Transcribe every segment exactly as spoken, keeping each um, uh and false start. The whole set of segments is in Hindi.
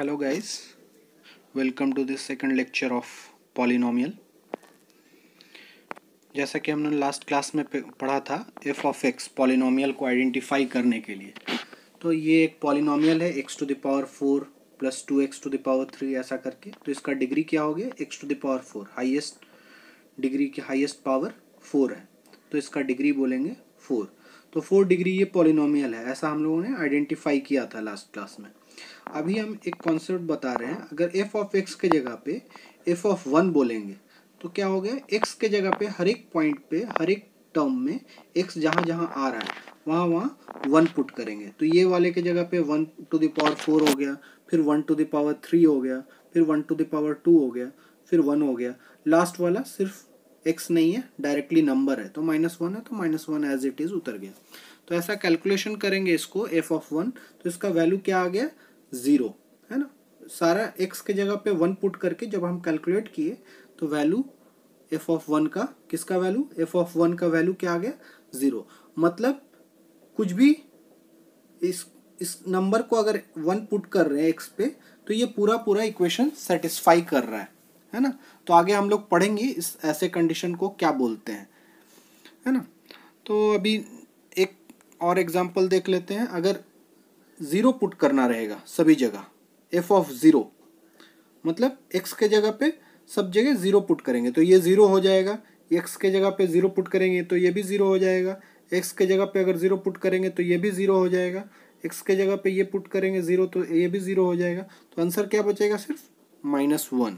Hello guys, welcome to this second lecture of polynomial। जैसा कि हमने लास्ट क्लास में पढ़ा था f of x पॉलिनोमियल को आइडेंटिफाई करने के लिए, तो ये एक पॉलिनोमियल है x to the power four plus two x to the power three ऐसा करके। तो इसका डिग्री क्या हो गया, x to the power four, highest degree की हाईएस्ट पावर फोर है, तो इसका डिग्री बोलेंगे फोर। तो फोर डिग्री ये पॉलिनोमियल है, ऐसा हम लोगों ने आइडेंटिफाई किया था लास्ट क्लास में। अभी हम एक कॉन्सेप्ट बता रहे हैं, अगर f ऑफ x के जगह पे f ऑफ वन बोलेंगे तो क्या हो गया, x के जगह पे हर एक पॉइंट पे हर एक टर्म में x जहाँ जहाँ आ रहा है वहाँ वहाँ वन पुट करेंगे। तो ये वाले के जगह पे one to the power four हो गया, फिर one to the power three हो गया, फिर one to the power two हो गया, फिर वन हो गया। लास्ट वाला सिर्फ x नहीं है, डायरेक्टली नंबर है, तो माइनस वन है, तो minus one as it is उतर गया। तो ऐसा कैलकुलेशन करेंगे इसको f ऑफ वन, तो इसका वैल्यू क्या आ गया, ज़ीरो है ना। सारा x के जगह पे वन पुट करके जब हम कैलकुलेट किए तो वैल्यू f ऑफ वन का, किसका वैल्यू, f ऑफ वन का वैल्यू क्या आ गया, ज़ीरो। मतलब कुछ भी इस इस नंबर को अगर वन पुट कर रहे हैं x पे तो ये पूरा पूरा इक्वेशन सेटिस्फाई कर रहा है है ना। तो आगे हम लोग पढ़ेंगे इस ऐसे कंडीशन को क्या बोलते हैं, है ना। तो अभी एक और एग्जांपल देख लेते हैं। अगर ज़ीरो पुट करना रहेगा सभी जगह, f ऑफ ज़ीरो मतलब x के जगह पे सब जगह ज़ीरो पुट करेंगे तो ये ज़ीरो हो जाएगा, x के जगह पे ज़ीरो पुट करेंगे तो ये भी ज़ीरो हो जाएगा, x के जगह पे अगर ज़ीरो पुट करेंगे तो ये भी ज़ीरो हो जाएगा, x के जगह पे ये पुट करेंगे ज़ीरो तो ये भी ज़ीरो हो जाएगा। तो आंसर क्या बचेगा, सिर्फ माइनस वन।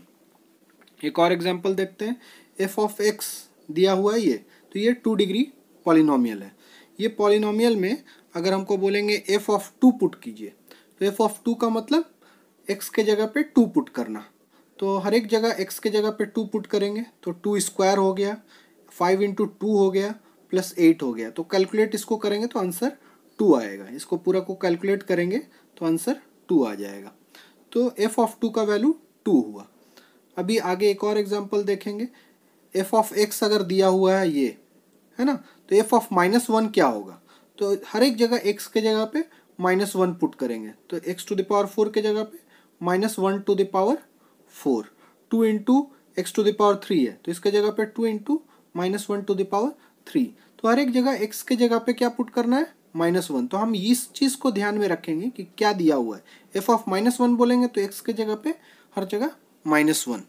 एक और एग्जाम्पल देखते हैं। f ऑफ x दिया हुआ है ये, तो ये टू डिग्री पॉलिनोमियल है। ये पॉलिनोमियल में अगर हमको बोलेंगे f ऑफ टू पुट कीजिए, तो f ऑफ टू का मतलब x के जगह पे टू पुट करना। तो हर एक जगह x के जगह पे टू पुट करेंगे तो टू स्क्वायर हो गया, फाइव इंटू टू हो गया, प्लस एट हो गया। तो कैलकुलेट इसको करेंगे तो आंसर टू आएगा। इसको पूरा को कैलकुलेट करेंगे तो आंसर टू आ जाएगा। तो f ऑफ टू का वैल्यू टू हुआ। अभी आगे एक और एग्जाम्पल देखेंगे। f ऑफ x अगर दिया हुआ है ये, है ना, तो f ऑफ माइनस वन क्या होगा। तो हर एक जगह x के जगह पे माइनस वन पुट करेंगे तो x to the power four के जगह पे minus one to the power four, two into x to the power three है तो इसके जगह पे two into minus one to the power three. तो हर एक जगह x के जगह पे क्या पुट करना है, माइनस वन। तो हम इस चीज़ को ध्यान में रखेंगे कि क्या दिया हुआ है। f ऑफ माइनस वन बोलेंगे तो x के जगह पे हर जगह माइनस वन।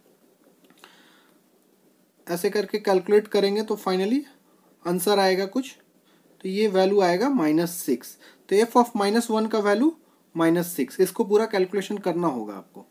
ऐसे करके कैलकुलेट करेंगे तो फाइनली आंसर आएगा कुछ, तो ये वैल्यू आएगा माइनस सिक्स। तो f ऑफ माइनस वन का वैल्यू माइनस सिक्स। इसको पूरा कैलकुलेशन करना होगा आपको।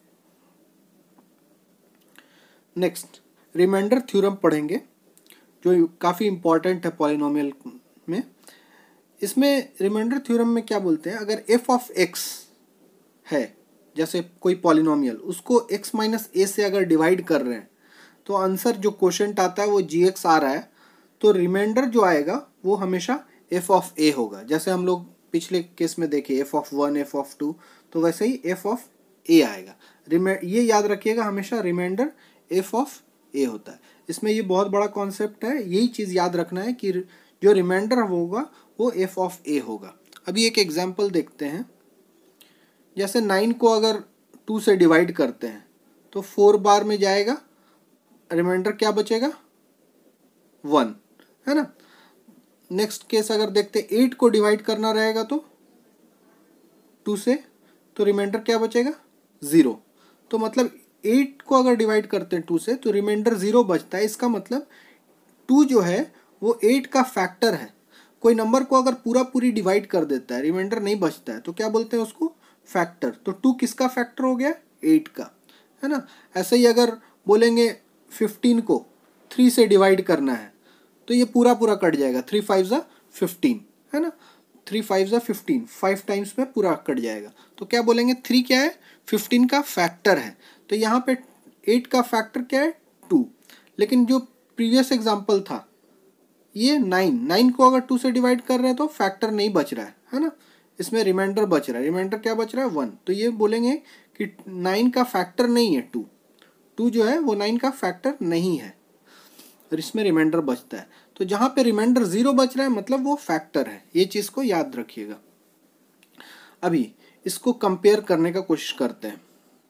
नेक्स्ट रिमाइंडर थ्योरम पढ़ेंगे जो काफ़ी इंपॉर्टेंट है पॉलिनोमियल में। इसमें रिमाइंडर थ्योरम में क्या बोलते हैं, अगर f ऑफ x है जैसे कोई पॉलिनोमियल, उसको x माइनस ए से अगर डिवाइड कर रहे हैं तो आंसर जो क्वोशंट आता है वो जी एक्स आ रहा है, तो रिमाइंडर जो आएगा वो हमेशा f ऑफ a होगा। जैसे हम लोग पिछले केस में देखे f of one, f of two, तो वैसे ही f ऑफ a आएगा। ये याद रखिएगा हमेशा रिमाइंडर f ऑफ a होता है। इसमें ये बहुत बड़ा कॉन्सेप्ट है, यही चीज़ याद रखना है कि जो रिमाइंडर होगा वो f ऑफ a होगा। अभी एक एग्जांपल देखते हैं। जैसे नाइन को अगर टू से डिवाइड करते हैं तो फोर बार में जाएगा, रिमाइंडर क्या बचेगा, वन, है ना। नेक्स्ट केस अगर देखते हैं, एट को डिवाइड करना रहेगा तो टू से, तो रिमाइंडर क्या बचेगा, ज़ीरो। तो मतलब एट को अगर डिवाइड करते हैं टू से तो रिमाइंडर ज़ीरो बचता है। इसका मतलब टू जो है वो एट का फैक्टर है। कोई नंबर को अगर पूरा पूरी डिवाइड कर देता है, रिमाइंडर नहीं बचता है, तो क्या बोलते हैं उसको, फैक्टर। तो टू किसका फैक्टर हो गया, एट का, है ना। ऐसे ही अगर बोलेंगे फिफ्टीन को थ्री से डिवाइड करना है तो ये पूरा पूरा कट जाएगा, थ्री फाइव ज़ा फिफ्टीन, है ना, थ्री फाइव ज़ा फिफ्टीन, फाइव टाइम्स में पूरा कट जाएगा। तो क्या बोलेंगे, थ्री क्या है, फिफ्टीन का फैक्टर है। तो यहाँ पे एट का फैक्टर क्या है, टू। लेकिन जो प्रीवियस एग्जांपल था ये नाइन, नाइन को अगर टू से डिवाइड कर रहे हैं तो फैक्टर नहीं बच रहा है, है ना, इसमें रिमाइंडर बच रहा है। रिमाइंडर क्या बच रहा है, वन। तो ये बोलेंगे कि नाइन का फैक्टर नहीं है टू, टू जो है वो नाइन का फैक्टर नहीं है और इसमें रिमाइंडर बचता है। तो जहाँ पे रिमाइंडर ज़ीरो बच रहा है मतलब वो फैक्टर है, ये चीज़ को याद रखिएगा। अभी इसको कंपेयर करने का कोशिश करते हैं।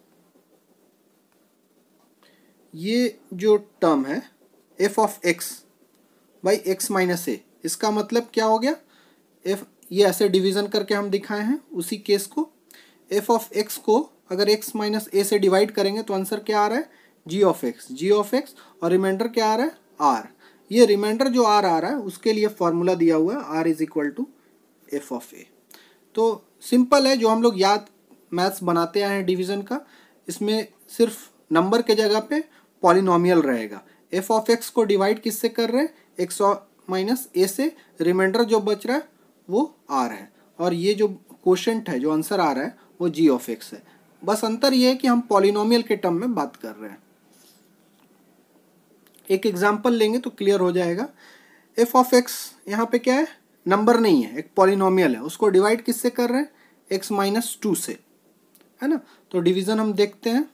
ये जो टर्म है f of x by x minus a, इसका मतलब क्या हो गया, एफ ये ऐसे डिवीज़न करके हम दिखाए हैं उसी केस को। एफ ऑफ एक्स को अगर एक्स माइनस ए से डिवाइड करेंगे तो आंसर क्या आ रहा है, g of x, g of x, और रिमाइंडर क्या आ रहा है, आर। ये रिमाइंडर जो आर आ रहा है उसके लिए फॉर्मूला दिया हुआ है r is equal to f of a. तो सिंपल है, जो हम लोग याद मैथ्स बनाते आए हैं डिवीज़न का, इसमें सिर्फ नंबर के जगह पे पॉलिनोमियल रहेगा। एफ ऑफ एक्स को डिवाइड किससे कर रहे हैं, एक्स माइनस ए से, रिमाइंडर जो बच रहा है वो आर है, और ये जो क्वोशंट है, जो आंसर आ रहा है वो जी ऑफ एक्स है। बस अंतर ये है कि हम पॉलिनोमियल के टर्म में बात कर रहे हैं। एक एग्जांपल लेंगे तो क्लियर हो जाएगा। एफ ऑफ एक्स यहाँ पे क्या है, नंबर नहीं है, एक पॉलिनोमियल है, उसको डिवाइड किससे कर रहे हैं, एक्स माइनस टू से, है ना। तो डिवीज़न हम देखते हैं,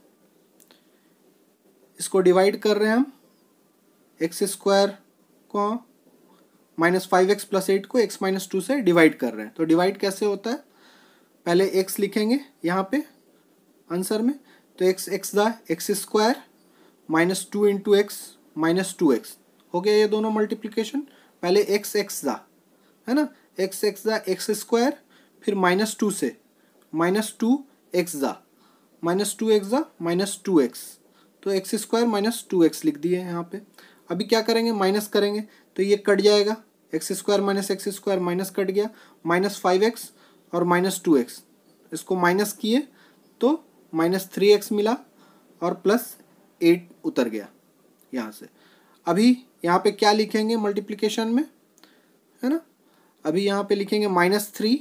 इसको डिवाइड कर रहे हैं हम, एक्स स्क्वायर को minus five x plus eight को एक्स माइनस टू से डिवाइड कर रहे हैं। तो डिवाइड कैसे होता है, पहले एक्स लिखेंगे यहाँ पे आंसर में, तो एक्स एक्स दा x square minus two into x minus two x हो गया, ये दोनों मल्टीप्लिकेशन। पहले एक्स एक्स दा, है ना, एक्स एक्स दा एक्स स्क्वायर, फिर माइनस टू से माइनस टू एक्स दा माइनस टू एक्स दा माइनस टू एक्स, तो x square minus two x लिख दिए यहाँ पे। अभी क्या करेंगे, माइनस करेंगे तो ये कट जाएगा, x square minus x square minus cut गया, माइनस फाइव एक्स और माइनस टू एक्स, इसको माइनस किए तो माइनस थ्री एक्स मिला और प्लस एट उतर गया यहाँ से। अभी यहाँ पे क्या लिखेंगे मल्टीप्लिकेशन में, है ना, अभी यहाँ पे लिखेंगे माइनस थ्री,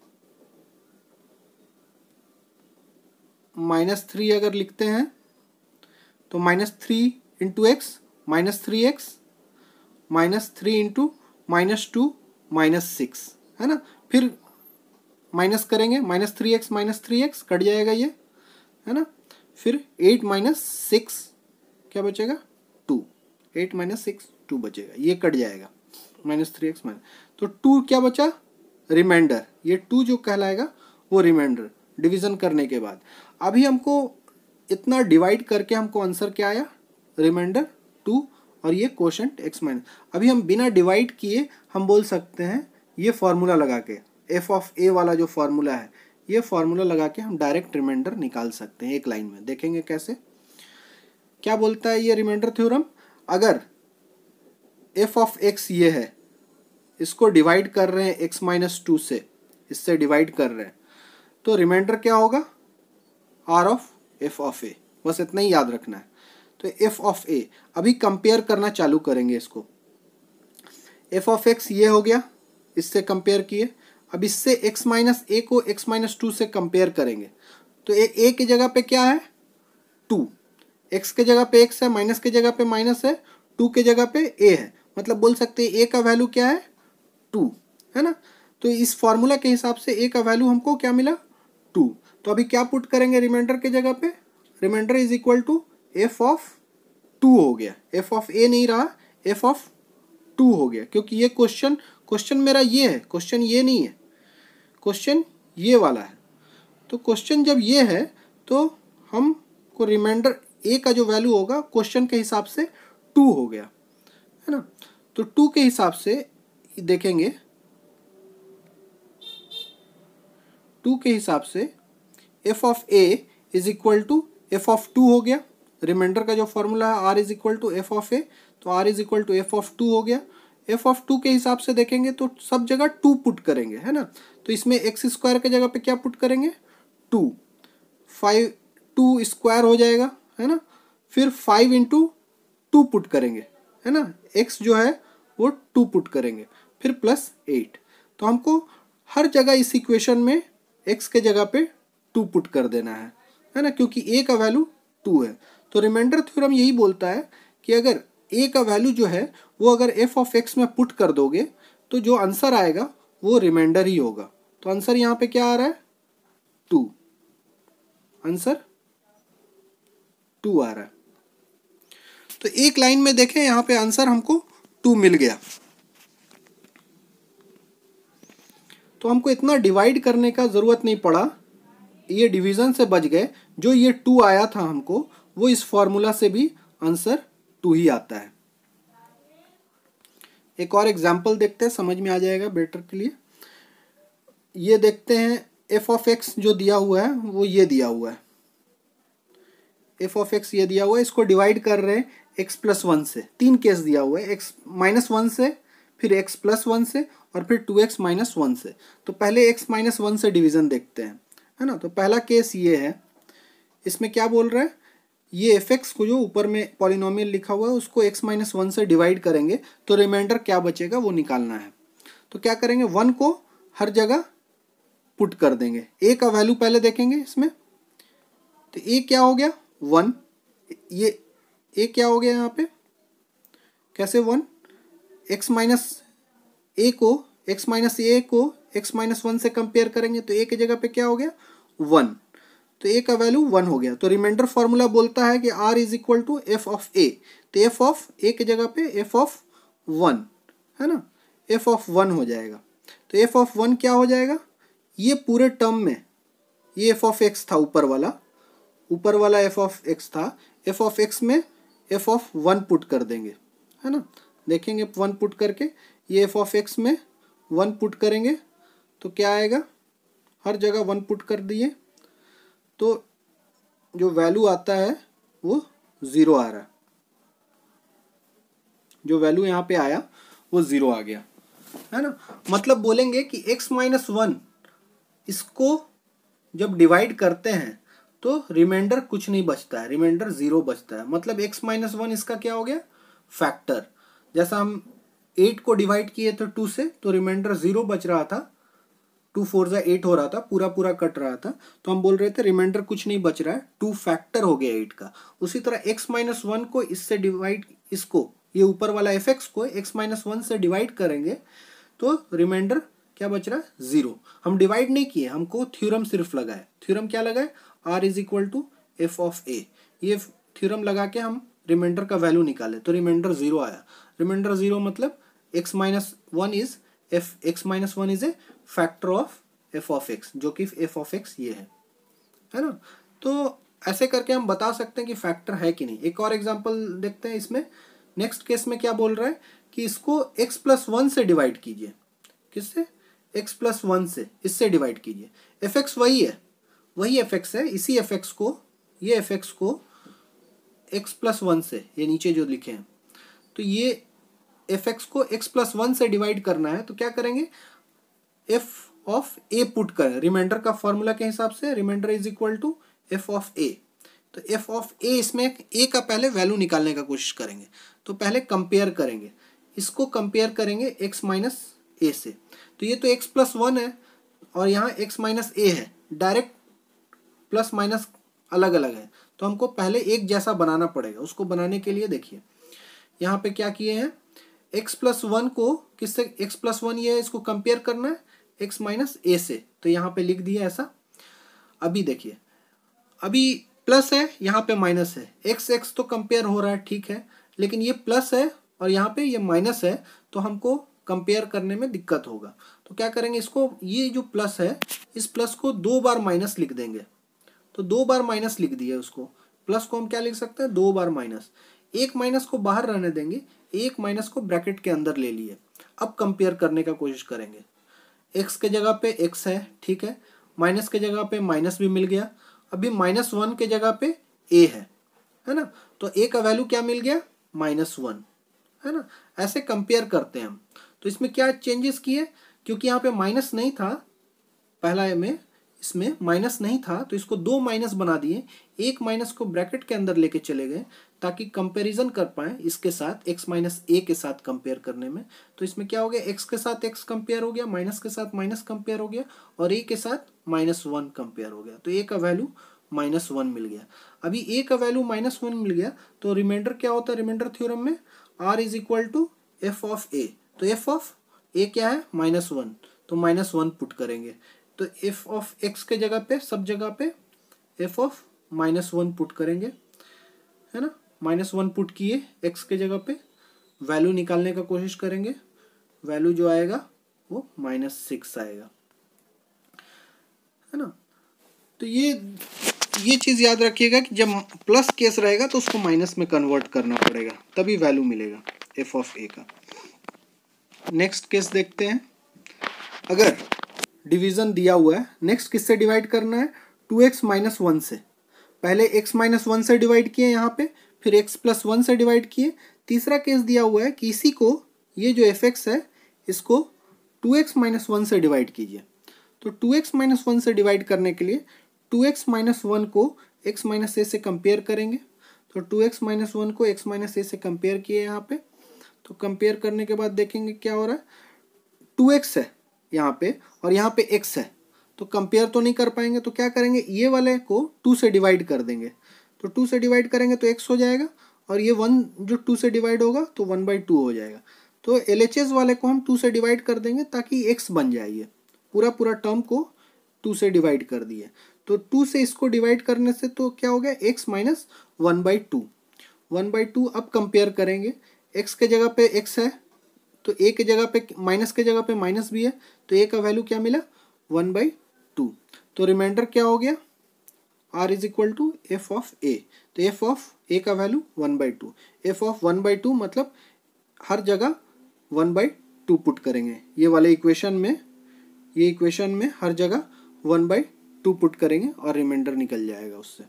माइनस थ्री अगर लिखते हैं तो minus three into x minus three x minus three into minus two minus six, है ना, फिर माइनस करेंगे, minus three x minus three x cut जाएगा ये, है ना, फिर एट माइनस सिक्स क्या बचेगा, two, eight minus six two बचेगा, ये कट जाएगा, माइनस थ्री एक्स माइनस, तो टू क्या बचा, रिमाइंडर, ये टू जो कहलाएगा वो रिमाइंडर डिवीज़न करने के बाद। अभी हमको इतना डिवाइड करके हमको आंसर क्या आया, रिमाइंडर टू, और ये क्वोशंट एक्स माइनस। अभी हम बिना डिवाइड किए हम बोल सकते हैं, ये फार्मूला लगा के, एफ ऑफ ए वाला जो फार्मूला है, ये फार्मूला लगा के हम डायरेक्ट रिमाइंडर निकाल सकते हैं एक लाइन में। देखेंगे कैसे, क्या बोलता है ये रिमाइंडर थ्योरम, अगर एफ ऑफ एक्स ये है, इसको डिवाइड कर रहे हैं एक्स माइनस टू से, इससे डिवाइड कर रहे हैं, तो रिमाइंडर क्या होगा, r of f of a, बस इतना ही याद रखना है। तो एफ ऑफ ए, अभी कंपेयर करना चालू करेंगे इसको, एफ ऑफ एक्स ये हो गया, इससे कंपेयर किए, अब इससे x माइनस ए को x माइनस टू से कंपेयर करेंगे, तो ए ए की जगह पे क्या है, टू, x के जगह पे x है, माइनस के जगह पे माइनस है, टू के जगह पे a है, मतलब बोल सकते हैं a का वैल्यू क्या है, टू, है ना। तो इस फॉर्मूला के हिसाब से a का वैल्यू हमको क्या मिला, टू। तो अभी क्या पुट करेंगे रिमाइंडर के जगह पे, remainder is equal to f of two हो गया, एफ ऑफ ए नहीं रहा, एफ ऑफ टू हो गया, क्योंकि ये क्वेश्चन क्वेश्चन मेरा ये है, क्वेश्चन ये नहीं है, क्वेश्चन ये वाला है। तो क्वेश्चन जब ये है तो हम को रिमाइंडर ए का जो वैल्यू होगा क्वेश्चन के हिसाब से टू हो गया, है ना। तो टू के हिसाब से देखेंगे, टू के हिसाब से f of a is equal to f of two हो गया, रिमाइंडर का जो फॉर्मूला है r is equal to f of a, तो r is equal to f of two हो गया। एफ ऑफ टू के हिसाब से देखेंगे तो सब जगह टू पुट करेंगे, है ना, तो इसमें एक्स स्क्वायर के जगह पे क्या पुट करेंगे, टू, फाइव, टू स्क्वायर हो जाएगा, है ना, फिर फाइव इंटू टू पुट करेंगे, है ना, एक्स जो है वो टू पुट करेंगे, फिर प्लस एट। तो हमको हर जगह इस इक्वेशन में एक्स के जगह पे टू पुट कर देना है, है ना, क्योंकि ए का वैल्यू टू है। तो रिमाइंडर थ्योरम यही बोलता है कि अगर ए का वैल्यू जो है वो अगर एफ ऑफ एक्स में पुट कर दोगे तो जो आंसर आएगा वो रिमाइंडर ही होगा। तो आंसर यहाँ पे क्या आ रहा है, टू, आंसर टू आ रहा है। तो एक लाइन में देखें यहाँ पे आंसर हमको टू मिल गया। तो हमको इतना डिवाइड करने का ज़रूरत नहीं पड़ा, ये डिवीज़न से बच गए, जो ये टू आया था हमको वो इस फॉर्मूला से भी आंसर टू ही आता है। एक और एग्जाम्पल देखते हैं, समझ में आ जाएगा बेटर के लिए। ये देखते हैं एफ ऑफ एक्स जो दिया हुआ है वो ये दिया हुआ है, एफ ऑफ एक्स ये दिया हुआ है, इसको डिवाइड कर रहे हैं एक्स प्लस वन से। तीन केस दिया हुआ है, एक्स माइनस वन से, फिर एक्स प्लस वन से, और फिर टू एक्स माइनस वन से। तो पहले एक्स माइनस वन से डिवीज़न देखते हैं, है ना। तो पहला केस ये है, इसमें क्या बोल रहा है, ये एफ एक्स को जो ऊपर में पॉलिनोमियल लिखा हुआ है उसको एक्स माइनस वन से डिवाइड करेंगे तो रिमाइंडर क्या बचेगा वो निकालना है। तो क्या करेंगे, वन को हर जगह पुट कर देंगे। ए का वैल्यू पहले देखेंगे इसमें, तो ए क्या हो गया वन, ये ए क्या हो गया यहाँ पे, कैसे वन, एक्स माइनस ए को एक्स माइनस ए को एक्स माइनस वन से कंपेयर करेंगे तो ए की जगह पे क्या हो गया वन, तो ए का वैल्यू वन हो गया। तो रिमाइंडर फॉर्मूला बोलता है कि r is equal to f of a, तो एफ ऑफ ए की जगह पे एफ ऑफ वन, है ना, एफ ऑफ वन हो जाएगा। तो एफ ऑफ वन क्या हो जाएगा, ये पूरे टर्म में ये एफ ऑफ एक्स था, ऊपर वाला ऊपर वाला एफ ऑफ एक्स था, एफ ऑफ एक्स में एफ ऑफ वन पुट कर देंगे, है ना। देखेंगे वन पुट करके, ये एफ ऑफ एक्स में वन पुट करेंगे तो क्या आएगा, हर जगह वन पुट कर दिए तो जो वैल्यू आता है वो ज़ीरो आ रहा है, जो वैल्यू यहाँ पे आया वो ज़ीरो आ गया, है ना। मतलब बोलेंगे कि x माइनस वन इसको जब डिवाइड करते हैं तो रिमाइंडर कुछ नहीं बचता है, रिमाइंडर ज़ीरो बचता है। मतलब x माइनस वन इसका क्या हो गया, फैक्टर। जैसा हम एट को डिवाइड किए थे टू से तो रिमाइंडर ज़ीरो बच रहा था, टू फोर ज़ा एट हो रहा था, पूरा पूरा कट रहा था, तो हम बोल रहे थे रिमाइंडर कुछ नहीं बच रहा है, टू फैक्टर हो गया एट का। उसी तरह x माइनस वन को इससे डिवाइड, इसको ये ऊपर वाला एफ एक्स को x माइनस वन से डिवाइड करेंगे तो रिमाइंडर क्या बच रहा है, ज़ीरो। हम डिवाइड नहीं किए, हमको थ्योरम सिर्फ लगा है। थ्योरम क्या लगा है, r is equal to f of a, ये थ्योरम लगा के हम रिमाइंडर का वैल्यू निकाले तो रिमाइंडर ज़ीरो आया। रिमाइंडर ज़ीरो मतलब x minus one is f x minus one is a factor of f of x, जो कि एफ ऑफ एक्स ये है, है ना। तो ऐसे करके हम बता सकते हैं कि फैक्टर है कि नहीं। एक और एग्जांपल देखते हैं इसमें। नेक्स्ट केस में क्या बोल रहा है कि इसको x प्लस वन से डिवाइड कीजिए, किससे, x प्लस वन से, इससे डिवाइड कीजिए। एफ एक्स वही है, वही एफ एक्स है, इसी एफ एक्स को, ये एफ एक्स को x प्लस वन से, ये नीचे जो लिखे हैं, तो ये एफ एक्स को x प्लस वन से डिवाइड करना है। तो क्या करेंगे, f ऑफ a पुट करें, रिमाइंडर का फॉर्मूला के हिसाब से remainder is equal to f of a। तो f ऑफ a, इसमें a का पहले वैल्यू निकालने का कोशिश करेंगे। तो पहले कंपेयर करेंगे, इसको कंपेयर करेंगे x माइनस ए से। तो ये तो x प्लस वन है और यहाँ x माइनस ए है, डायरेक्ट प्लस माइनस अलग अलग है, तो हमको पहले एक जैसा बनाना पड़ेगा। उसको बनाने के लिए देखिए यहाँ पे क्या किए हैं, x प्लस वन को किससे, x प्लस वन ये है, इसको कंपेयर करना है x माइनस ए से, तो यहाँ पे लिख दिया ऐसा। अभी देखिए, अभी प्लस है, यहाँ पे माइनस है, x x तो कंपेयर हो रहा है, ठीक है, लेकिन ये प्लस है और यहाँ पे ये माइनस है, तो हमको कंपेयर करने में दिक्कत होगा। तो क्या करेंगे, इसको, ये जो प्लस है, इस प्लस को दो बार माइनस लिख देंगे। तो दो बार माइनस लिख दिया उसको, प्लस को हम क्या लिख सकते हैं, दो बार माइनस। एक माइनस को बाहर रहने देंगे, एक माइनस को ब्रैकेट के अंदर ले लिए। अब कंपेयर करने का कोशिश करेंगे, x के जगह पे x है, ठीक है, माइनस के जगह पे माइनस भी मिल गया, अभी माइनस वन के जगह पे a है, है ना। तो a का वैल्यू क्या मिल गया, माइनस वन, है ना। ऐसे कंपेयर करते हैं हम। तो इसमें क्या चेंजेस किए, क्योंकि यहाँ पे माइनस नहीं था, पहला में इसमें माइनस नहीं था, तो इसको दो माइनस बना दिए, एक माइनस को ब्रैकेट के अंदर लेके चले गए ताकि कंपैरिजन कर पाए इसके साथ, x माइनस ए के साथ कंपेयर करने में। तो इसमें क्या हो गया, x के साथ x कंपेयर हो गया, माइनस के साथ माइनस कंपेयर हो गया, और a के साथ माइनस वन कंपेयर हो गया। तो a का वैल्यू माइनस वन मिल गया। अभी a का वैल्यू माइनस वन मिल गया, तो रिमाइंडर क्या होता है, रिमाइंडर थ्योरम में r is equal to f of a. तो एफ ऑफ ए क्या है, माइनस वन, तो माइनस वन पुट करेंगे। तो एफ ऑफ एक्स के जगह पे, सब जगह पे f of minus one put करेंगे, है ना। माइनस वन पुट किए एक्स के जगह पे, वैल्यू निकालने का कोशिश करेंगे, वैल्यू जो आएगा वो माइनस सिक्स आएगा, है ना। तो ये ये चीज़ याद रखिएगा कि जब प्लस केस रहेगा तो उसको माइनस में कन्वर्ट करना पड़ेगा, तभी वैल्यू मिलेगा एफ ऑफ ए का। नेक्स्ट केस देखते हैं। अगर डिवीज़न दिया हुआ है, नेक्स्ट किससे डिवाइड करना है, टू एक्स माइनस वन से। पहले एक्स माइनस वन से डिवाइड किए यहाँ पे, फिर एक्स प्लस वन से डिवाइड किए। तीसरा केस दिया हुआ है कि इसी को, ये जो एफ एक्स है, इसको टू एक्स माइनस वन से डिवाइड कीजिए। तो टू एक्स माइनस वन से डिवाइड करने के लिए टू एक्स माइनस वन को x माइनस ए से कंपेयर करेंगे। तो टू एक्स माइनस वन को x माइनस ए से कंपेयर किए यहाँ पे। तो कंपेयर करने के बाद देखेंगे क्या हो रहा है, टू एक्स है यहाँ पे और यहाँ पे x है, तो कंपेयर तो नहीं कर पाएंगे। तो क्या करेंगे, ये वाले को टू से डिवाइड कर देंगे। तो टू से डिवाइड करेंगे तो x हो जाएगा, और ये वन जो टू से डिवाइड होगा तो वन बाई टू हो जाएगा। तो एल एच एस वाले को हम टू से डिवाइड कर देंगे ताकि x बन जाए। ये पूरा पूरा टर्म को टू से डिवाइड कर दिए। तो टू से इसको डिवाइड करने से तो क्या हो गया, x minus one by two. One by two अब कंपेयर करेंगे, x के जगह पे x है तो a के जगह पे माइनस के जगह पे माइनस भी है, तो a का वैल्यू क्या मिला, वन बाई टू। तो रिमाइंडर क्या हो गया, r is equal to f of a। तो एफ ऑफ a का value one by two. F of one by two मतलब हर जगह वन बाई टू पुट करेंगे। ये वाले इक्वेशन में, ये इक्वेशन में हर जगह वन बाई टू पुट करेंगे और रिमाइंडर निकल जाएगा उससे।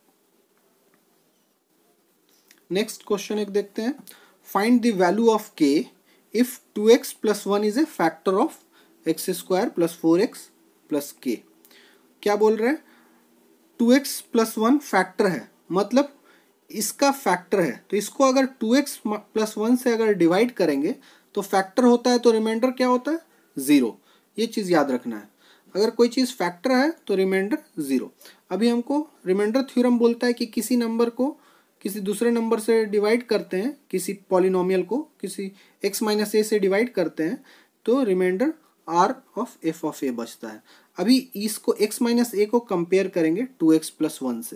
नेक्स्ट क्वेश्चन एक देखते हैं। Find the value of k if two x plus one is a factor of x square plus four x plus k. क्या बोल रहे हैं, two x plus one factor है, मतलब इसका फैक्टर है। तो इसको अगर टू एक्स प्लस वन से अगर डिवाइड करेंगे तो फैक्टर होता है, तो रिमाइंडर क्या होता है, ज़ीरो। ये चीज़ याद रखना है, अगर कोई चीज़ फैक्टर है तो रिमाइंडर ज़ीरो। अभी हमको रिमाइंडर थ्योरम बोलता है कि किसी नंबर को किसी दूसरे नंबर से डिवाइड करते हैं, किसी पॉलिनोमियल को किसी x माइनस ए से डिवाइड करते हैं, तो remainder r of f of a बचता है। अभी इसको x माइनस ए को कंपेयर करेंगे टू एक्स प्लस वन से।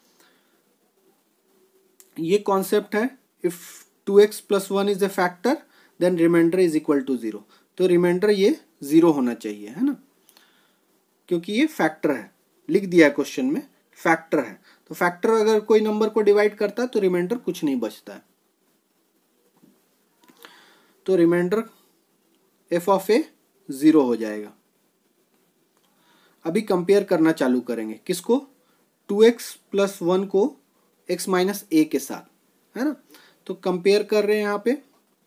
ये कॉन्सेप्ट है, if two x plus one is a factor then remainder is equal to zero. तो रिमाइंडर ये ज़ीरो होना चाहिए, है ना, क्योंकि ये फैक्टर है, लिख दिया है क्वेश्चन में फैक्टर है। तो फैक्टर अगर कोई नंबर को डिवाइड करता है तो रिमाइंडर कुछ नहीं बचता है। तो remainder f of a zero हो जाएगा। अभी कंपेयर करना चालू करेंगे, किसको, टू एक्स प्लस वन को x माइनस ए के साथ, है ना। तो कंपेयर कर रहे हैं यहाँ पे।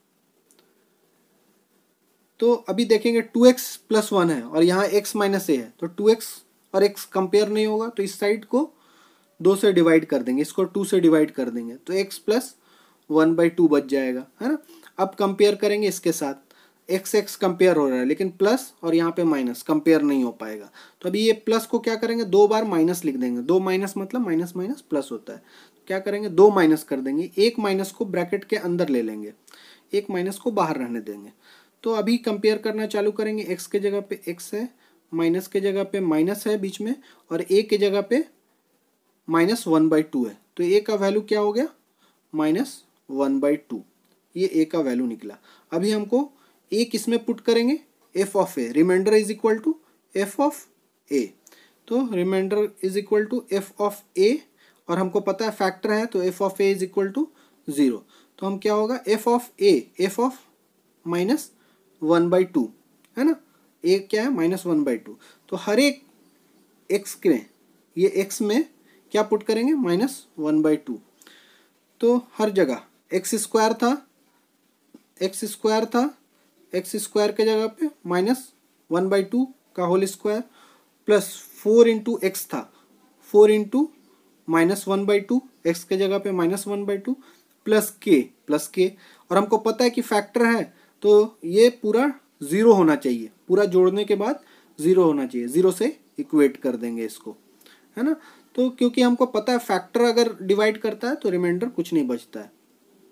तो अभी देखेंगे टू एक्स प्लस वन है और यहाँ x माइनस ए है, तो टू एक्स और x कंपेयर नहीं होगा, तो इस साइड को दो से डिवाइड कर देंगे, इसको टू से डिवाइड कर देंगे, तो x plus one by two बच जाएगा, है ना। अब कंपेयर करेंगे इसके साथ, x x कंपेयर हो रहा है लेकिन प्लस और यहाँ पे माइनस कंपेयर नहीं हो पाएगा। तो अभी ये प्लस को क्या करेंगे, दो बार माइनस लिख देंगे। दो माइनस मतलब माइनस माइनस प्लस होता है, क्या करेंगे, दो माइनस कर देंगे। एक माइनस को ब्रैकेट के अंदर ले लेंगे, एक माइनस को बाहर रहने देंगे। तो अभी कंपेयर करना चालू करेंगे, x के जगह पे x है, माइनस के जगह पे माइनस है बीच में, और a के जगह पे माइनस वन बाई टू है। तो a का वैल्यू क्या हो गया, माइनस वन बाई टू। ये a का वैल्यू निकला। अभी हमको a किस में पुट करेंगे, f of a। Remainder is equal to f of a। तो remainder is equal to f of a, और हमको पता है फैक्टर है, तो f of a is equal to zero. तो हम क्या होगा, f of a, f of minus one by two, है ना, एक क्या है, माइनस वन बाई टू। तो हर एक x में, ये x में क्या पुट करेंगे, माइनस वन बाई टू। तो हर जगह एक्स स्क्वायर था, एक्स स्क्वायर था, एक्स स्क्वायर के जगह पे माइनस वन बाई टू का whole square, plus four into x था, four into minus one by two, x के जगह पे minus one by two, plus k plus k. और हमको पता है कि फैक्टर है, तो ये पूरा ज़ीरो होना चाहिए, पूरा जोड़ने के बाद ज़ीरो होना चाहिए, ज़ीरो से इक्वेट कर देंगे इसको, है ना। तो क्योंकि हमको पता है फैक्टर अगर डिवाइड करता है तो रिमाइंडर कुछ नहीं बचता है।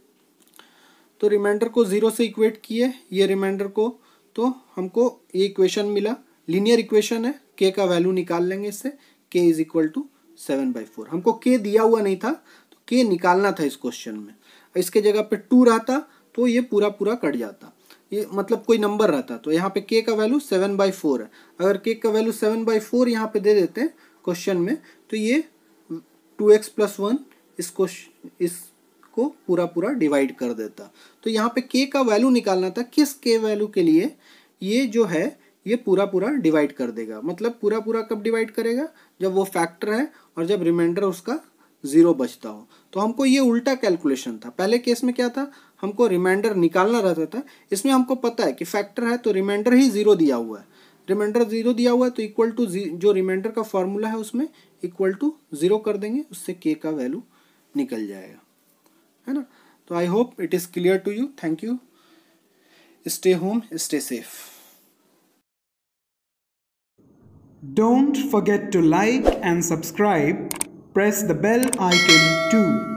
तो रिमाइंडर को ज़ीरो से इक्वेट किए ये रिमाइंडर को, तो हमको ये इक्वेशन मिला, लीनियर इक्वेशन है। के का वैल्यू निकाल लेंगे इससे, k is equal to seven by four. हमको के दिया हुआ नहीं था, तो के निकालना था इस क्वेश्चन में। इसके जगह पे टू रहता तो ये पूरा पूरा कट जाता, ये मतलब कोई नंबर रहता। तो यहाँ पे के का वैल्यू सेवन बाई फोर है। अगर के का वैल्यू सेवन बाई फोर यहाँ पे दे देते हैं क्वेश्चन में, तो ये टू एक्स प्लस वन इसको इसको पूरा पूरा डिवाइड कर देता। तो यहाँ पे k का वैल्यू निकालना था, किस k वैल्यू के लिए ये जो है ये पूरा पूरा डिवाइड कर देगा। मतलब पूरा पूरा कब डिवाइड करेगा, जब वो फैक्टर है और जब रिमाइंडर उसका ज़ीरो बचता हो। तो हमको ये उल्टा कैलकुलेशन था। पहले केस में क्या था, हमको रिमाइंडर निकालना रहता था। इसमें हमको पता है कि फैक्टर है तो रिमाइंडर ही ज़ीरो दिया हुआ है, रिमाइंडर ज़ीरो दिया हुआ है तो इक्वल टू जो रिमाइंडर का फॉर्मूला है उसमें इक्वल टू ज़ीरो कर देंगे, उससे के का वैल्यू निकल जाएगा, है ना। तो I hope it is clear to you. Thank you. Stay home, stay safe. Don't forget to like and subscribe. Press the bell icon too.